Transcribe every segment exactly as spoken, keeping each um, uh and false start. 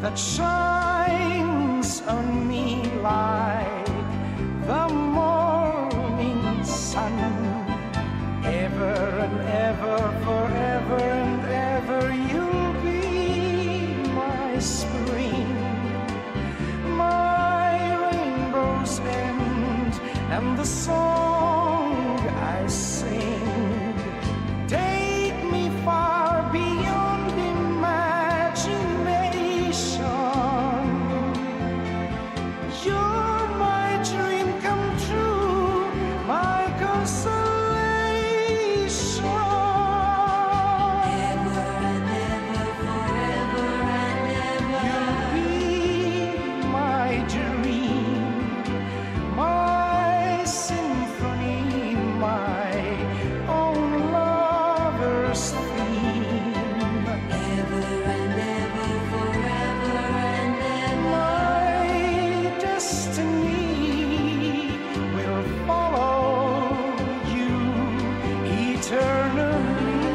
that shines on me like the morning sun. Ever and ever, forever and ever, you'll be my spring, my rainbow's end, and the song I sing. Take me far beyond imagination. You're my dream come true, my consolation. Ever and ever, forever and ever. You'll be my dream, my symphony, my own lover's theme. Ever and ever, forever and ever. My destiny will follow you eternally.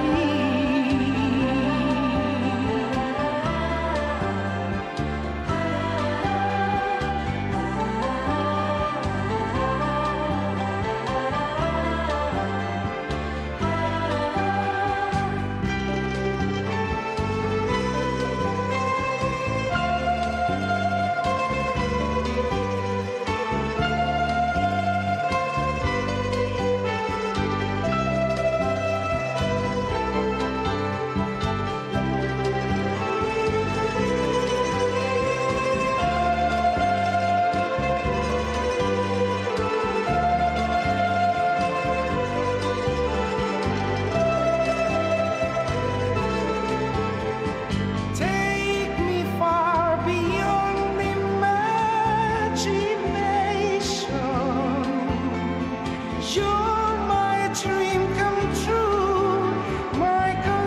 Take me far beyond imagination. You're my dream come true, my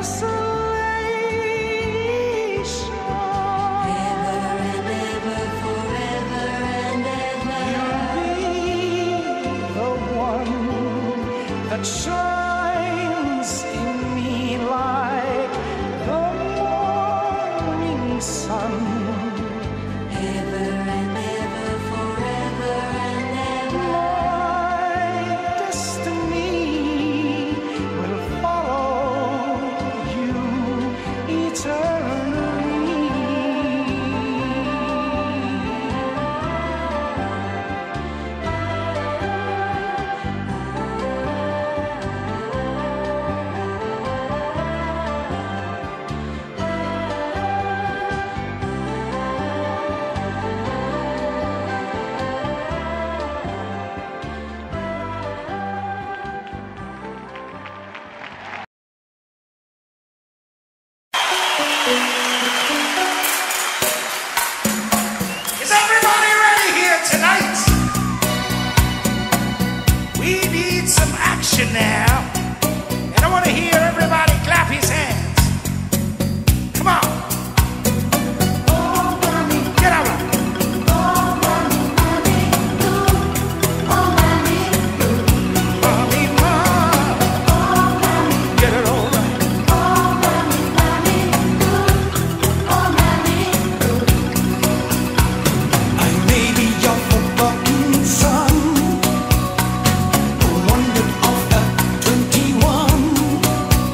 consolation. Ever and ever, forever and ever. You'll be the one that shines in me like the morning sun. Ever and ever, forever and ever. My destiny will follow you eternally. Is everybody ready here tonight? We need some action now. And I want to hear everybody clap his hands. Come on. Get out. Mommy, ma. Get it all right. I may be your forgotten son, who wandered off at twenty-one.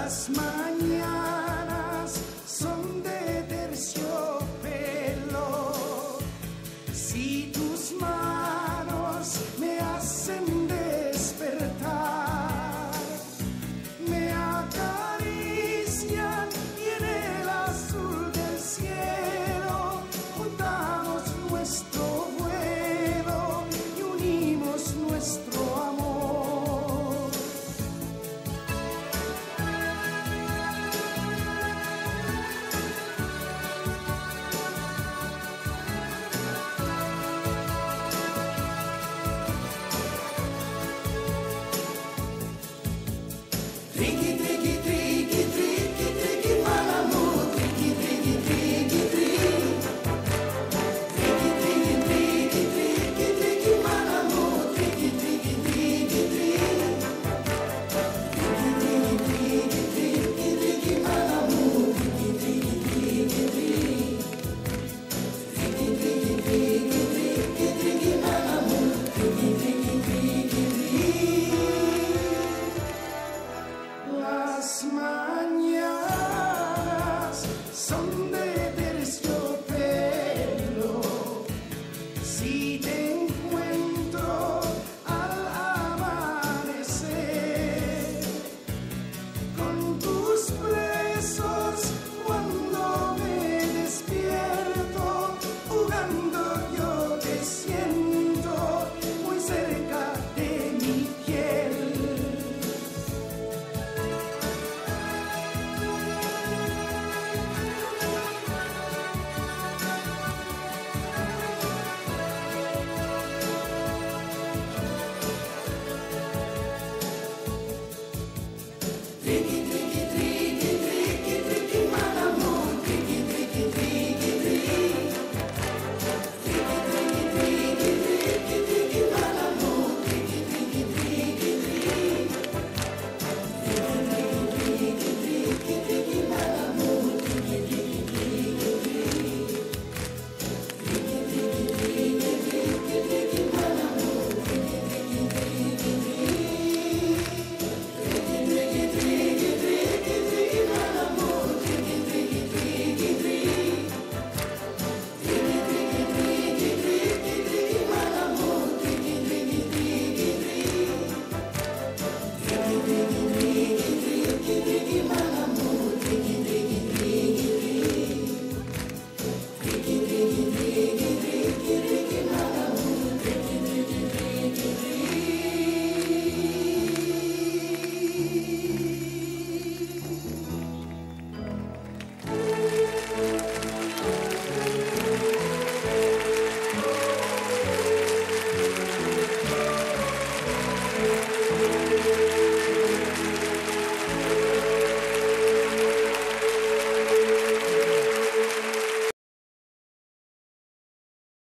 Las mañanas son de terciopelo. Si tus manos me hacen despertar, me acarician y en el azul del cielo juntamos nuestro vuelo y unimos nuestro amor. Triqui, triqui, triqui, triqui, triqui, malamu, triqui, triqui, triqui, triqui. Triqui, triqui, triqui, triqui, triqui, malamu, triqui, triqui, triqui, triqui. Triqui, triqui, triqui, triqui, triqui, malamu, triqui, triqui, triqui, triqui. Triqui, triqui, triqui, triqui, triqui, malamu, triqui, triqui, triqui, triqui. Las mañanas son de terciopelo. Si te encuentro al amanecer con tus besos cuando me despierto, jugando yo te siento muy cerca de mi piel. Triqui,